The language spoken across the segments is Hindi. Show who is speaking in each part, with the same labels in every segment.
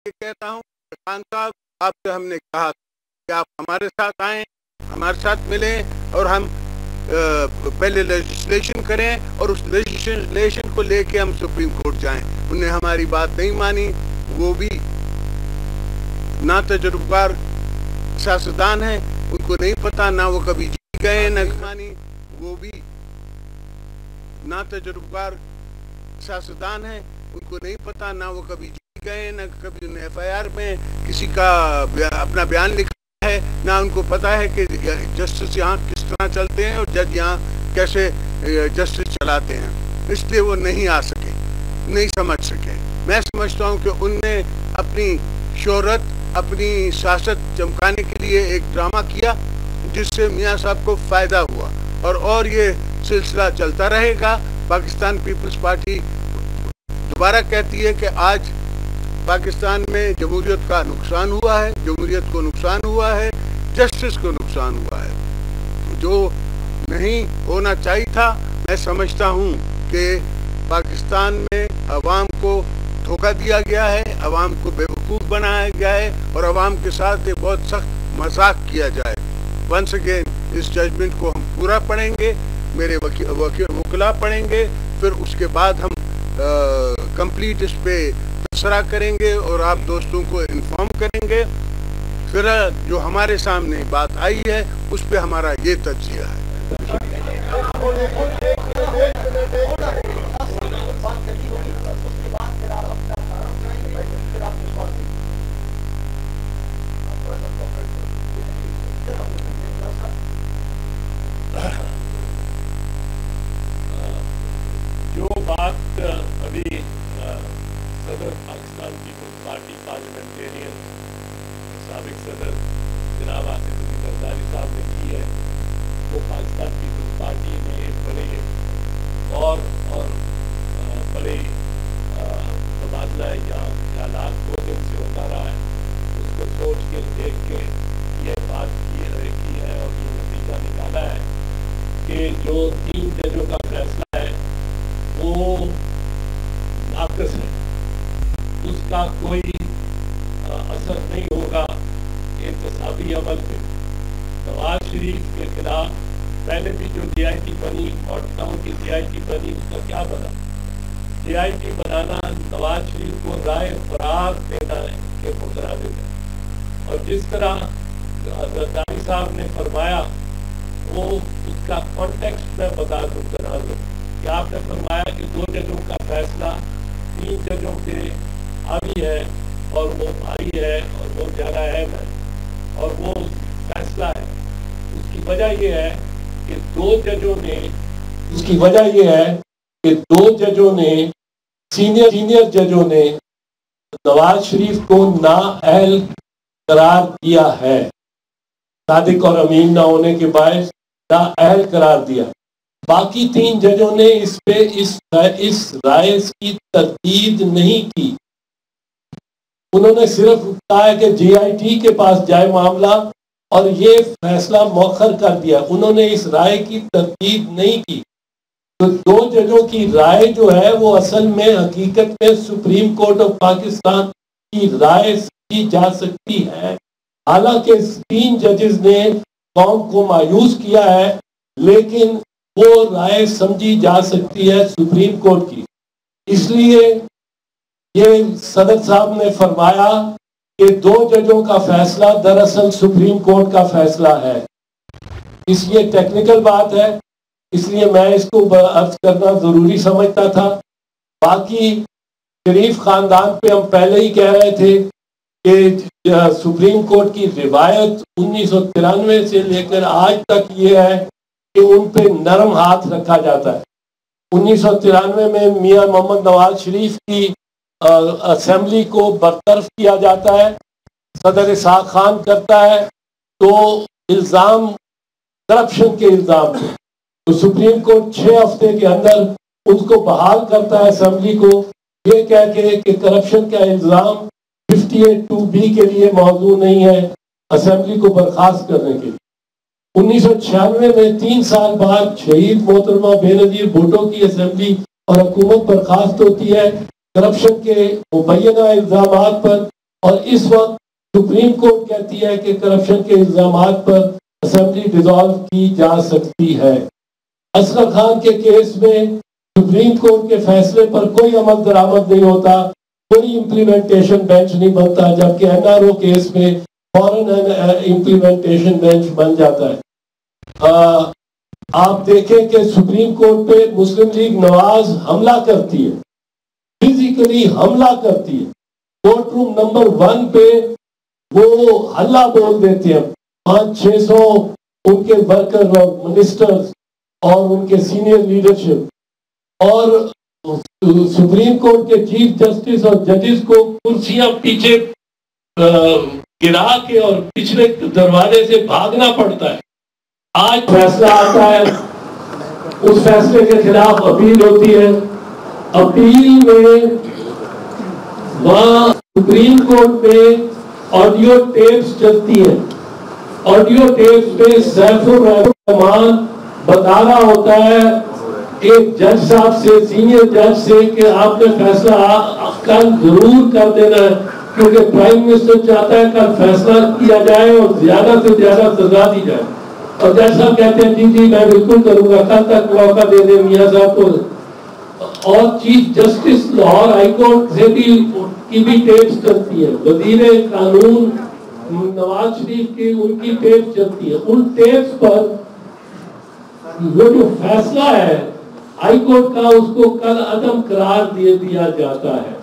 Speaker 1: ये कहता हूँ खान साहब, आपसे हमने कहा कि आप हमारे साथ आएं, हमारे साथ मिलें और हम पहले लेजिस्लेशन करें और उस लेजिस्लेशन को लेके हम सुप्रीम कोर्ट जाएं। उन्होंने हमारी बात नहीं मानी। वो भी ना तजुर्बेकार सियासतदान है, उनको नहीं पता, ना वो कभी जी गए ना मानी। वो भी ना तजुर्बेकार सियासतदान है, उनको नहीं पता, ना वो कभी जी गए ना कभी उन्हें FIR में किसी का अपना बयान लिखा है, ना उनको पता है कि जस्टिस यहाँ किस तरह चलते हैं और जज यहाँ कैसे जस्टिस चलाते हैं। इसलिए वो नहीं आ सके, नहीं समझ सके। मैं समझता हूँ कि उनने अपनी शोहरत, अपनी सियासत चमकाने के लिए एक ड्रामा किया जिससे मियाँ साहब को फ़ायदा हुआ और ये सिलसिला चलता रहेगा। पाकिस्तान पीपल्स पार्टी दोबारा कहती है कि आज पाकिस्तान में जमहूरियत का नुकसान हुआ है, जमहूरियत को नुकसान हुआ है, जस्टिस को नुकसान हुआ है, जो नहीं होना चाहिए था। मैं समझता हूँ कि पाकिस्तान में अवाम को धोखा दिया गया है, अवाम को बेवकूफ़ बनाया गया है और अवाम के साथ एक बहुत सख्त मजाक किया जाए। वंस अगेन इस जजमेंट को हम पूरा पढ़ेंगे, मेरे वकीला पढ़ेंगे, फिर उसके बाद हम कंप्लीट इस पे तबसरा करेंगे और आप दोस्तों को इन्फॉर्म करेंगे। फिर जो हमारे सामने बात आई है उस पे हमारा ये तज्जिया है।
Speaker 2: जो बात अभी सदर पाकिस्तान पीपल्स पार्टी पार्लियामेंटेरियन साबिक सदर जनाब आसिफ अली जरदारी साहब ने की है, वो पाकिस्तान पीपल्स पार्टी में बड़े और बड़े तबादला या ख्यालात 2 दिन से होता रहा है, उसको सोच के देख के ये बात की है और ये नतीजा निकाला है कि जो 3 जजों का फैसला है वो नाक़िस है, उसका कोई असर नहीं होगा एहतसाबी अमल पे। नवाज शरीफ के खिलाफ पहले भी जो DIT बनी और टाउन की DIT बनी, उसका क्या बना? DIT बनाना नवाज शरीफ को राय फरार देना है कि मुकरा देना है। और जिस तरह जरदारी साहब ने फरमाया, वो उसका कॉन्टेक्स्ट में बता दूँ करा दो कि आपने फरमाया कि 2 जजों का फैसला 3 जजों के हावी है और वो भारी है और वो ज़्यादा अहम है और वो फैसला है। उसकी वजह ये है कि 2 जजों ने सीनियर जजों ने नवाज शरीफ को नाअहल करार दिया है। सादिक और अमीन ना होने के बायस नाअहल करार दिया। बाकी 3 जजों ने इस पे इस राय की तरदीद नहीं की। उन्होंने सिर्फ कहा है कि JIT के पास जाए मामला और ये फैसला मौखर कर दिया। उन्होंने इस राय की तरदीद नहीं की। तो 2 जजों की राय जो है वो असल में हकीकत में सुप्रीम कोर्ट ऑफ पाकिस्तान की राय समझी जा सकती है। हालांकि 3 जजेस ने कौम को मायूस किया है, लेकिन वो राय समझी जा सकती है सुप्रीम कोर्ट की। इसलिए ये सदर साहब ने फरमाया कि 2 जजों का फैसला दरअसल सुप्रीम कोर्ट का फैसला है। इसलिए टेक्निकल बात है, इसलिए मैं इसको अर्ज करना जरूरी समझता था। बाकी शरीफ खानदान पे हम पहले ही कह रहे थे कि सुप्रीम कोर्ट की रिवायत 1993 से लेकर आज तक ये है कि उन पे नरम हाथ रखा जाता है। 1993 में मियां मोहम्मद नवाज शरीफ की असेंबली को बरतरफ किया जाता है, सदर इसहाक खान करता है, तो इल्ज़ाम करप्शन के इल्ज़ाम थे। तो सुप्रीम कोर्ट 6 हफ्ते के अंदर उसको बहाल करता है असेंबली को, ये कह के कि करप्शन का इल्ज़ाम 58(2)B के लिए मौजूद नहीं है असेंबली को बर्खास्त करने के लिए। 1996 में 3 साल बाद शहीद मोहतरमा बेनज़ीर भुट्टो की असेंबली और हुकूमत बर्खास्त होती है करप्शन के मुबैना इल्ज़ामात पर। और इस वक्त सुप्रीम कोर्ट कहती है कि करप्शन के इल्जामात पर असेंबली डिसॉल्व की जा सकती है। असगर खान के केस में सुप्रीम कोर्ट के फैसले पर कोई अमल दरामद नहीं होता, कोई इम्प्लीमेंटेशन बेंच नहीं बनता, जबकि एनआरओ केस में फौरन इम्प्लीमेंटेशन बेंच बन जाता है। आप देखें कि सुप्रीम कोर्ट पे मुस्लिम लीग नवाज हमला करती है, फिजिकली हमला करती है। कोर्ट रूम नंबर 1 पे वो हल्ला बोल देते हैं। 500-600 उनके वर्कर और मिनिस्टर्स और उनके सीनियर लीडरशिप और सुप्रीम कोर्ट के चीफ जस्टिस और जजेस को कुर्सियां पीछे गिरा के और पिछले दरवाजे से भागना पड़ता है। आज फैसला आता है, उस फैसले के खिलाफ अपील होती है। अपील में वहां सुप्रीम कोर्ट में ऑडियो टेप्स चलती है। ऑडियो टेप्स पे सैफुर रहमान बता रहा होता है एक जज साहब से, सीनियर जज से, कि आपने फैसला कल जरूर कर देना है, क्योंकि प्राइम मिनिस्टर चाहता है कल फैसला किया जाए और ज्यादा से ज्यादा सजा दी जाए। और जज साहब कहते हैं जी जी मैं बिल्कुल करूंगा, कल तक मौका दे दे मियां साहब को। और चीफ जस्टिस लाहौर हाईकोर्ट से भी की भी टेप्स चलती है। वजीरे कानून नवाज शरीफ की उनकी टेप्स चलती है। उन टेप्स पर वो जो फैसला है हाईकोर्ट का, उसको कल अदम करार दे दिया जाता है।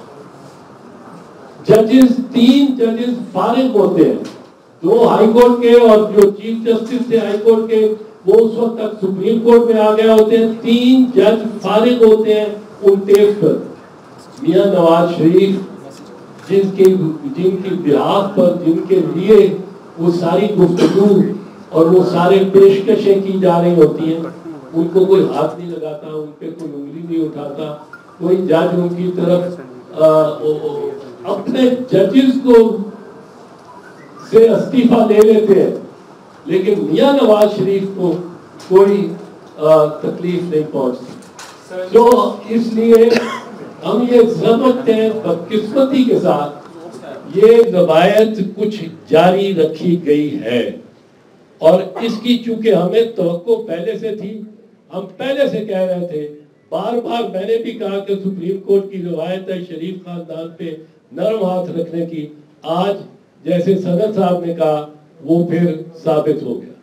Speaker 2: जजेस 3 जजेस फारिग होते हैं, 2 हाईकोर्ट के और जो चीफ जस्टिस थे हाईकोर्ट के वो उस वक्त तक सुप्रीम कोर्ट में आ गए होते हैं। 3 जज फारिग होते हैं उन टेप्स पर। मियां नवाज शरीफ जिनकी बिहाफ पर, जिनके लिए वो सारी गुफ्तगू और वो सारे पेशकशें की जा रही होती हैं, उनको कोई हाथ नहीं लगाता, उन पे कोई उंगली नहीं उठाता, कोई जज उनकी तरफ अपने जजेस को से इस्तीफा ले लेते हैं, लेकिन मियां नवाज शरीफ को कोई तकलीफ नहीं पहुंचती। तो इसलिए हम ये समझते हैं बदकिस्मती के साथ ये रवायत कुछ जारी रखी गई है और इसकी चूंकि हमें तवक्को पहले से थी, हम पहले से कह रहे थे, बार बार मैंने भी कहा कि सुप्रीम कोर्ट की रवायत है शरीफ खानदान पे नरम हाथ रखने की। आज जैसे सदर साहब ने कहा वो फिर साबित हो गया।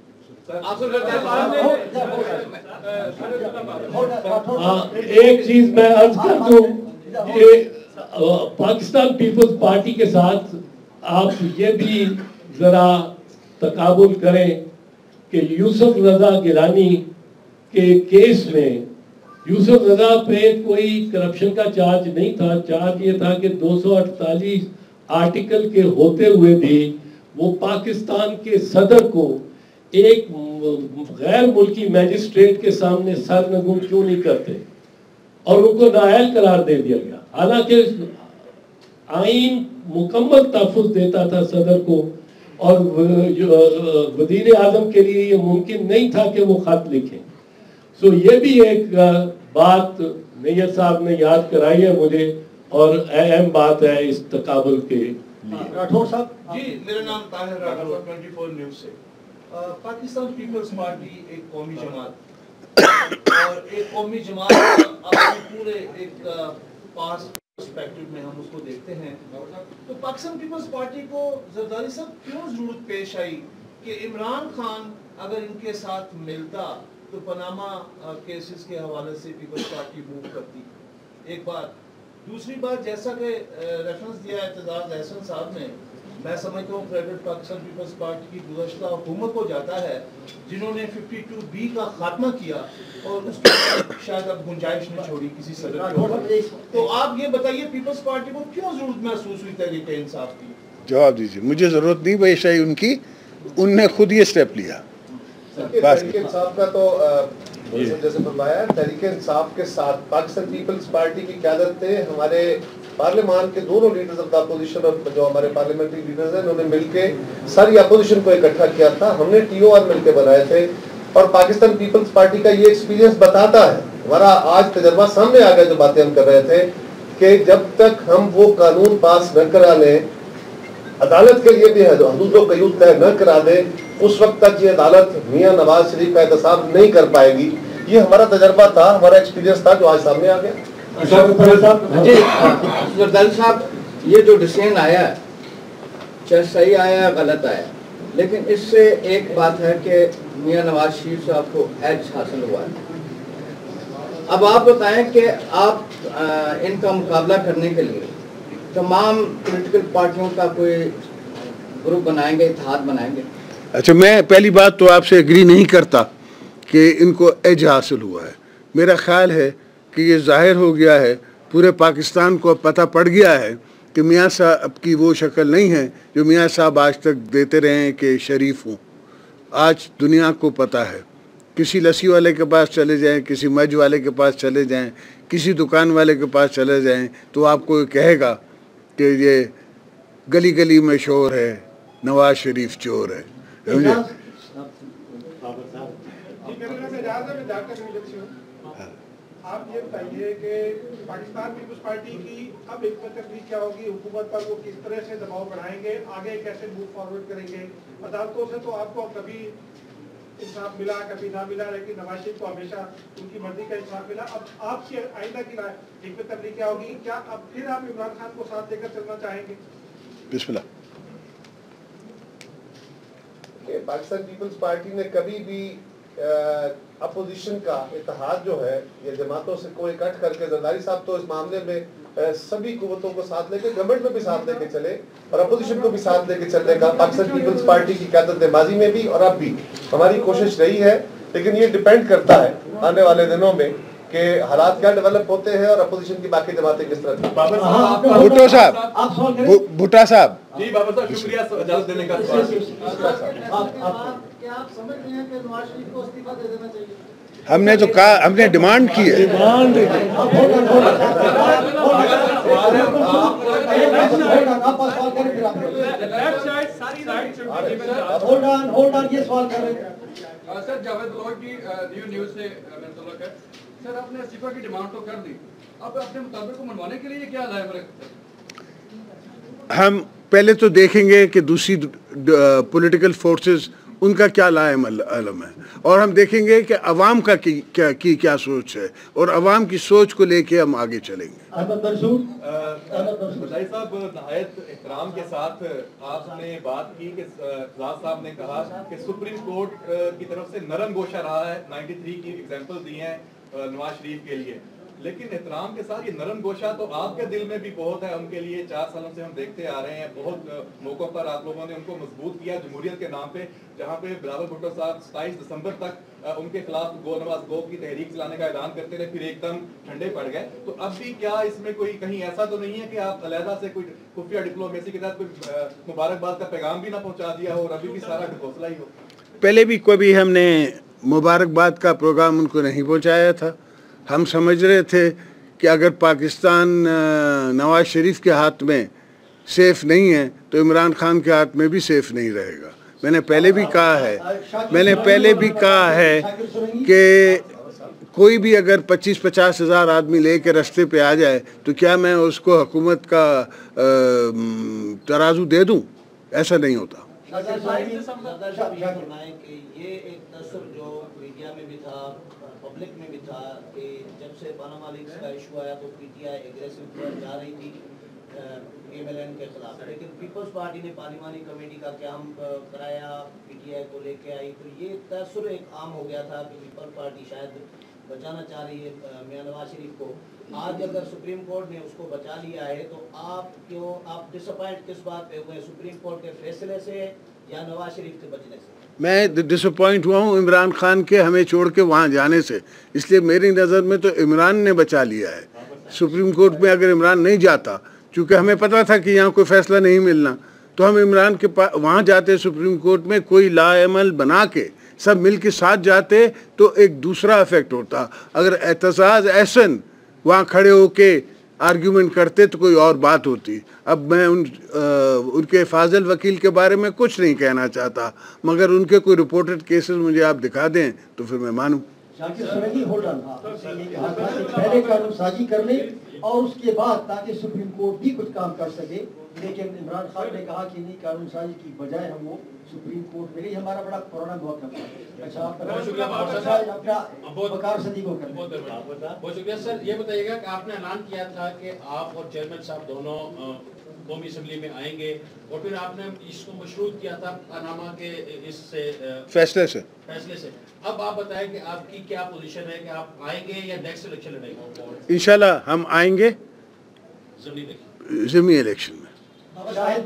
Speaker 2: एक चीज मैं अर्ज कर दूं कि पाकिस्तान पीपल्स पार्टी के साथ आप ये भी जरा तकाबुल करें कि यूसुफ रजा गिलानी के केस में यूसुफ रजा पे कोई करप्शन का चार्ज नहीं था। चार्ज ये था कि 248 आर्टिकल के होते हुए भी वो पाकिस्तान के सदर को एक गैर मुल्की मैजिस्ट्रेट के सामने सरनगुम क्यों नहीं करते और उनको नाअहल करार दे दिया गया। हालांकि आईन मुकम्मल तहफ़्फ़ुज़ देता था सदर को और वज़ीर आज़म के लिए ये मुमकिन नहीं था कि वो खत लिखें। सो ये भी एक बात नैयर साहब ने याद कराई है मुझे और अहम बात है इस तकाबुल के लिए।
Speaker 3: राठौर साहब
Speaker 4: जी, मेरा नाम ताहिर राठौर 24 न्यूज़ से। पाकिस्तान पीपल्स पार्टी एक कौमी जमात और एक कौमी जमात अपने पूरे एक पास पर्सपेक्टिव में हम उसको देखते हैं। तो पाकिस्तान पीपल्स पार्टी को जरदारी साहब क्यों जरूरत पेश आई कि इमरान खान अगर इनके साथ मिलता तो पनामा केसेस के हवाले से पीपल्स पार्टी मूव करती, एक बात। दूसरी बात, जैसा कि रेफरेंस दिया है एतजाज अहसन साहब ने, मैं समझता हूँ क्रेडिट पाकिस्तान पीपल्स पार्टी की गुज़श्ता हुकूमत को जाता है जिन्होंने 52B का खात्मा किया और उसके बाद शायद अब गुंजाइश नहीं छोड़ी किसी सदर के ऊपर। तो आप ये बताइए पीपल्स पार्टी को क्यों जरूरत महसूस हुई तहरीक इंसाफ की?
Speaker 1: जवाब दीजिए। मुझे जरूरत नहीं पेश आई उनकी, उनने खुद ये स्टेप लिया।
Speaker 3: तहरीक इंसाफ का तो जैसे फरमाया, तहरीक इंसाफ के साथ पाकिस्तान पीपल्स पार्टी की क़यादत थे हमारे पार्लियामान के दोनों लीडर्स ऑफ द अपोजिशन और जो हमारे पार्लियामेंट्री लीडर्स हैं उन्होंने मिलके सारी अपोजिशन को इकट्ठा किया था। हमने TOR मिलके बनाए थे और पाकिस्तान पीपल्स पार्टी का ये एक्सपीरियंस बताता है, हमारा आज तजर्बा सामने आ गया जो बातें हम कर रहे थे, कि जब तक हम वो कानून पास न करा लें अदालत के लिए भी हदूद कयूद तय न करा दे, उस वक्त तक ये अदालत मियां नवाज शरीफ का एहतसाब नहीं कर पाएगी। ये हमारा तजर्बा था, हमारा एक्सपीरियंस था, जो आज सामने आ गया।
Speaker 5: जरदारी साहब, ये जो डिसीजन आया है, चाहे सही आया या गलत आया, लेकिन इससे एक बात है कि मियां नवाज शरीफ साहब को एज हासिल हुआ है। अब आप बताएं कि आप इनका मुकाबला करने के लिए तमाम पॉलिटिकल पार्टियों का कोई ग्रुप बनाएंगे, इत्तेहाद बनाएंगे?
Speaker 1: अच्छा, मैं पहली बात तो आपसे एग्री नहीं करता कि इनको एज हासिल हुआ है। मेरा ख्याल है कि ये जाहिर हो गया है, पूरे पाकिस्तान को अब पता पड़ गया है कि मियाँ साहब की वो शक्ल नहीं है जो मियाँ साहब आज तक देते रहे हैं कि शरीफ हूँ। आज दुनिया को पता है। किसी लस्सी वाले के पास चले जाएं, किसी मज वाले के पास चले जाएं, किसी दुकान वाले के पास चले जाएं, तो आपको ये कहेगा कि ये गली गली में शोर है, नवाज शरीफ चोर है। समझे?
Speaker 6: आप ये बताइए कि पाकिस्तान पीपुल्स पार्टी की अब एक तकलीफ क्या होगी, हुकूमत पर वो किस तरह से दबाव बढ़ाएंगे, आगे कैसे मूव फॉरवर्ड करेंगे? अदालतों से तो आपको कभी इंसाफ मिला, कभी ना मिला, लेकिन नवाज शरीफ को हमेशा उनकी मर्जी का इंसाफ मिला। अब आपकी आइंदा की एक तकलीफ क्या होगी? क्या अब फिर आप इमरान खान को साथ लेकर चलना चाहेंगे?
Speaker 1: बिस्मिल्लाह।
Speaker 3: पाकिस्तान पीपल्स पार्टी ने कभी भी अपोजिशन का इत्तेहाद जो है ये जमातों से कोई इकट्ठ करके, जरदारी साहब तो इस मामले में सभी कुव्वतों को साथ लेके, गवर्नमेंट में भी साथ लेके चले और अपोजिशन को भी साथ लेके चलने का पाकिस्तान पीपल्स पार्टी की क़यादत माजी में भी और अब भी हमारी कोशिश रही है। लेकिन ये डिपेंड करता है आने वाले दिनों में कि हालात क्या डेवलप होते हैं और अपोजिशन की बाकी जमातें किस तरह।
Speaker 1: भुट्टो साहब, भुट्टा साहब
Speaker 7: जी, बाबा साहब शुक्रिया इजाजत देने का।
Speaker 4: क्या आप समझ रहे हैं कि नवाज शरीफ को इस्तीफा दे देना चाहिए?
Speaker 1: हमने तो कहा, हमने डिमांड की है।
Speaker 7: सर, जावेद लोग की न्यू न्यूज से मेरा तल्लुक है। सर, आपने इस्तीफा की डिमांड तो कर दी, अब अपने मुताबिक को मनवाने के लिए क्या लाए?
Speaker 1: हम पहले तो देखेंगे कि दूसरी पॉलिटिकल फोर्सेस उनका क्या लाएम है, और हम देखेंगे कि अवाम का क्या सोच है, और अवाम की सोच को लेके हम आगे चलेंगे।
Speaker 7: मुजाहिद साहब, नहायत एहतराम के साथ आपने बात की कि फजाद साहब ने कहा कि सुप्रीम कोर्ट की तरफ से नरम गोशा रहा है, 93 की एग्जाम्पल दी है नवाज शरीफ के लिए, लेकिन एहतराम के साथ ये नरम गोशा तो आपके दिल में भी बहुत है उनके लिए। 4 सालों से हम देखते आ रहे हैं, बहुत मौकों पर आप लोगों ने उनको मजबूत किया जमहूरियत के नाम पे, जहाँ पे बिलावल भुट्टो साहब 27 दिसंबर तक उनके खिलाफ गो नवाज गो की तहरीक चलाने का ऐलान करते रहे, फिर एकदम ठंडे पड़ गए। तो अब भी क्या इसमें कोई कहीं ऐसा तो नहीं है कि आप अलहदा से कोई खुफिया डिप्लोमेसी के तहत कोई मुबारकबाद का पैगाम भी ना पहुंचा दिया हो और अभी भी सारा हौसला ही हो?
Speaker 1: पहले भी कभी हमने मुबारकबाद का प्रोग्राम उनको नहीं पहुंचाया था। हम समझ रहे थे कि अगर पाकिस्तान नवाज शरीफ के हाथ में सेफ नहीं है तो इमरान खान के हाथ में भी सेफ नहीं रहेगा। मैंने पहले भी कहा है कि कोई भी अगर 25-50 हज़ार आदमी लेके रास्ते पे आ जाए तो क्या मैं उसको हुकूमत का तराजू दे दूं? ऐसा नहीं होता।
Speaker 5: ये एक तसर जो मीडिया में भी था, पब्लिक में भी था कि जब से पनामा लीक्स का इशू आया तो पीटीआई एग्रेसिव जा रही थी एमएलएन के खिलाफ, लेकिन पीपल्स पार्टी ने पार्लिमानी कमेटी का क्याम कराया, पीटीआई को लेके आई, तो ये तसर एक आम हो गया था कि पीपल्स पार्टी शायद बचाना चाह रही है मियां नवाज शरीफ को। आज अगर सुप्रीम कोर्ट ने उसको बचा लिया है तो आप डिसअपॉइंट किस बात पे हुए, सुप्रीम कोर्ट के फैसले से या नवाज शरीफ के बचने से?
Speaker 1: मैं डिसअपॉइंट हुआ हूँ इमरान खान के हमें छोड़ के वहाँ जाने से, इसलिए मेरी नज़र में तो इमरान ने बचा लिया है। सुप्रीम कोर्ट में अगर इमरान नहीं जाता, चूँकि हमें पता था कि यहाँ कोई फैसला नहीं मिलना, तो हम इमरान के पास वहाँ जाते, सुप्रीम कोर्ट में कोई लाएमल बना के सब मिल के साथ जाते तो एक दूसरा इफेक्ट होता। अगर एहतसाज एहसन वहाँ खड़े होके आर्ग्यूमेंट करते तो कोई और बात होती। अब मैं उनके फाजिल वकील के बारे में कुछ नहीं कहना चाहता, मगर उनके कोई रिपोर्टेड केसेस मुझे आप दिखा दें तो फिर मैं मानूं।
Speaker 8: पहले कानून साजी कर ले और उसके बाद ताकि सुप्रीम कोर्ट भी कुछ काम कर सके लेकिन इमरान खान ने कहा कि नहीं, कानून साजी की बजाय हम वो सुप्रीम कोर्ट में गई, हमारा बड़ा पुराना मौका था। अच्छा, अपना वकार सदी को कर
Speaker 9: बहुत शुक्रिया सर। ये बताइएगा कि आपने ऐलान किया था कि आप और चेयरमैन साहब दोनों कौमी असम्बली में आएंगे और फिर आपने इसको मशरूत किया था पनामा के इससे
Speaker 1: फैसले से।
Speaker 9: अब आप बताएं कि आपकी क्या पोजीशन है, कि आप आएंगे या नेक्स्ट इलेक्शन लड़ेंगे?
Speaker 1: इंशाल्लाह हम आएंगे ज़मीनी इलेक्शन में।
Speaker 8: Shahid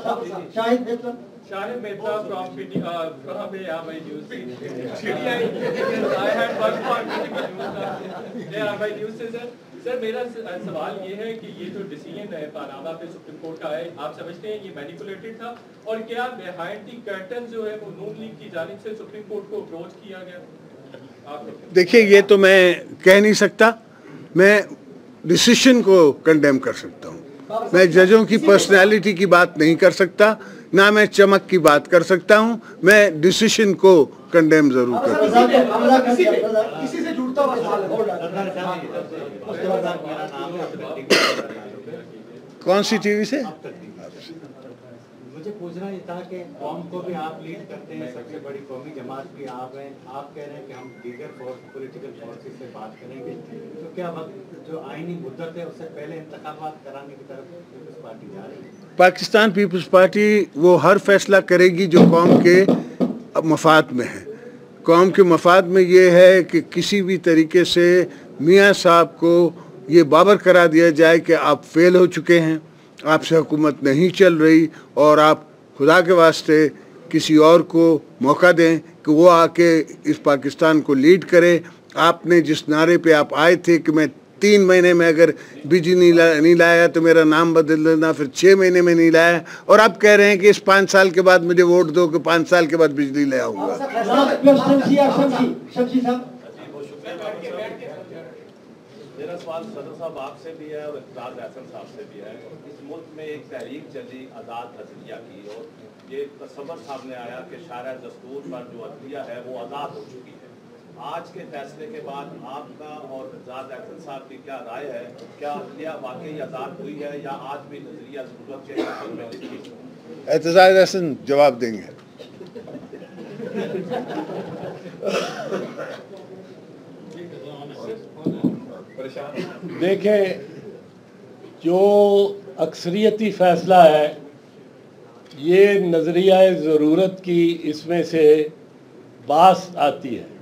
Speaker 10: Mehta from ARY News. I had one point ARY News से सर मेरा सवाल ये है कि ये जो डिसीजन है पनामा पे सुप्रीम कोर्ट का है, आप समझते हैं ये मैनिपुलेटेड था और क्या बिहाइंड दी कर्टन जो है वो नून लीग की जानिब से सुप्रीम कोर्ट को अप्रोच किया गया?
Speaker 1: देखिए, ये तो मैं कह नहीं सकता, मैं डिसीजन को कंडेम कर सकता हूँ। मैं जजों की पर्सनैलिटी की बात नहीं कर सकता, ना मैं चमक की बात कर सकता हूं। मैं डिसीजन को कंडेम जरूर करता हूं।
Speaker 6: किसी से जुड़ता हुआ
Speaker 1: कौन सी टीवी से?
Speaker 11: मुझे पूछना ये था कि कौम को भी आप लीड करते हैं, सबसे बड़ी कौमी जमात भी आप हैं, आप कह रहे हैं कि हम दीगर पॉलिटिकल फोर्सेस से बात करेंगे, तो क्या वक्त जो आईनी मुद्दत है उससे पहले इंतखाबात कराने की तरफ पीपल्स पार्टी जा रही है?
Speaker 1: पाकिस्तान पीपल्स पार्टी वो हर फैसला करेगी जो कौम के मफाद में है। कौम के मफाद में ये है कि किसी भी तरीके से मियाँ साहब को ये बाबर करा दिया जाए कि आप फेल हो चुके हैं, आपसे हुकूमत नहीं चल रही, और आप खुदा के वास्ते किसी और को मौका दें कि वो आके इस पाकिस्तान को लीड करे। आपने जिस नारे पे आप आए थे कि मैं 3 महीने में अगर बिजली नहीं लाया तो मेरा नाम बदल देना, फिर 6 महीने में नहीं लाया, और आप कह रहे हैं कि इस 5 साल के बाद मुझे वोट दो कि 5 साल के बाद बिजली ले आऊँगा।
Speaker 2: मेरा सवाल सदर साहब आपसे भी है और इक़्तिदार हसन साहब से भी है। इस मुल्क में एक तहरीक चली आज़ाद अदलिया की, और ये तस्वर सामने आया कि शायद दस्तूर पर जो अदलिया है वो आज़ाद हो चुकी है। आज के फैसले के बाद आपका और इक़्तिदार हसन साहब की क्या राय है? क्या अदलिया वाकई आज़ाद हुई है या आज भी नजरिया ज़रूरत के में लिखी?
Speaker 1: इक़्तिदार हसन जवाब देंगे।
Speaker 2: देखें, जो अक्सरियती फैसला है ये नज़रिया ज़रूरत की इसमें से बास आती है,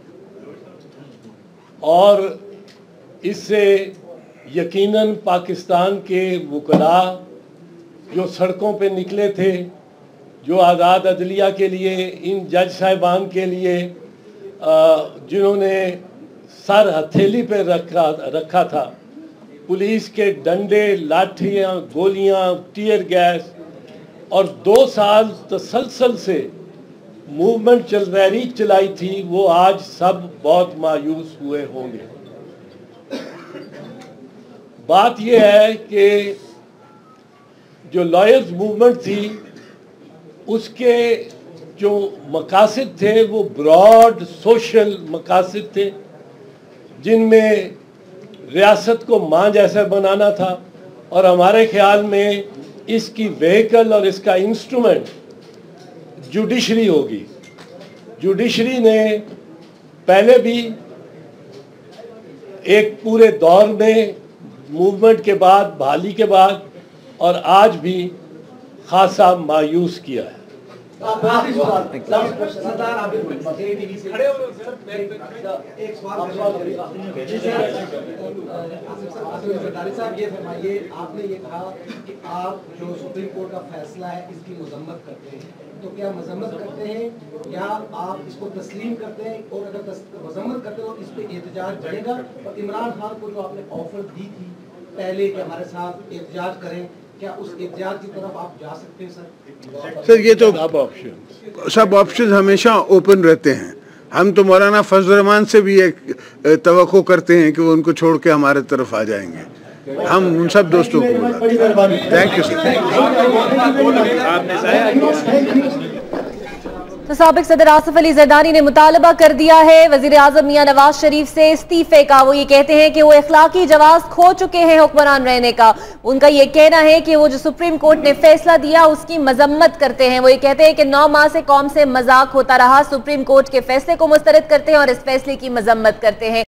Speaker 2: और इससे यकीनन पाकिस्तान के वुकला जो सड़कों पे निकले थे, जो आज़ाद अदलिया के लिए, इन जज साहिबान के लिए जिन्होंने सर हथेली पे रखा था, पुलिस के डंडे, लाठियाँ, गोलियाँ, टीयर गैस, और 2 साल तसलसल से मूवमेंट चलाई थी, वो आज सब बहुत मायूस हुए होंगे। बात यह है कि जो लॉयर्स मूवमेंट थी उसके जो मकासद थे वो ब्रॉड सोशल मकासद थे, जिनमें रियासत को मां जैसा बनाना था, और हमारे ख्याल में इसकी व्हीकल और इसका इंस्ट्रूमेंट जुडिशरी होगी। जुडिशरी ने पहले भी एक पूरे दौर में मूवमेंट के बाद, बहाली के बाद, और आज भी खासा मायूस किया है।
Speaker 8: आपने ये कहा कि आप जो सुप्रीम कोर्ट का फैसला है इसकी मजम्मत करते हैं, तो क्या मजम्मत करते हैं या आप इसको तस्लीम करते हैं? और अगर मजम्मत करते हैं तो इस पे एहतजाज बढ़ेगा? और इमरान खान को जो आपने ऑफर दी थी पहले कि हमारे साथ एहतजाज करें, क्या उस एहतजाज की तरफ आप जा सकते हैं सर?
Speaker 1: सर, ये तो सब ऑप्शन हमेशा ओपन रहते हैं। हम तो मौलाना फजल रहमान से भी एक तवक्को करते हैं कि वो उनको छोड़ के हमारे तरफ आ जाएंगे। हम उन सब दोस्तों को थैंक यू सर।
Speaker 12: तो साबिक सदर आसिफ अली जरदारी ने मुतालबा कर दिया है वजीर आजम मियां नवाज शरीफ से इस्तीफे का। वो ये कहते हैं कि वो इखलाकी जवाज खो चुके हैं हुक्मरान रहने का। उनका ये कहना है कि वो जो सुप्रीम कोर्ट ने फैसला दिया उसकी मजम्मत करते हैं। वो ये कहते हैं कि 9 माह से कौम से मजाक होता रहा, सुप्रीम कोर्ट के फैसले को मुस्तरद करते हैं और इस फैसले की मजम्मत करते हैं।